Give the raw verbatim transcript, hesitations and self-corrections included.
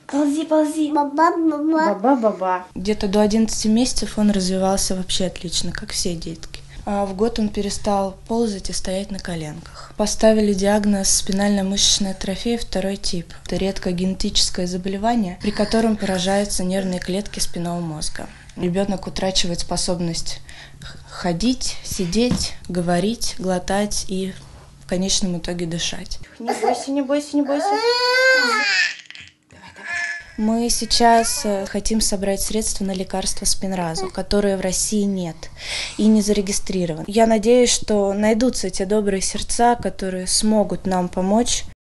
Ползи, ползи. Баба-баба. Баба-баба. Где-то до одиннадцати месяцев он развивался вообще отлично, как все детки. А в год он перестал ползать и стоять на коленках. Поставили диагноз спинально-мышечная атрофия второй тип. Это редкое генетическое заболевание, при котором поражаются нервные клетки спинного мозга. Ребенок утрачивает способность ходить, сидеть, говорить, глотать и в конечном итоге дышать. Не бойся, не бойся, не бойся. Мы сейчас хотим собрать средства на лекарство Спинразу, которые в России нет и не зарегистрированы. Я надеюсь, что найдутся те добрые сердца, которые смогут нам помочь.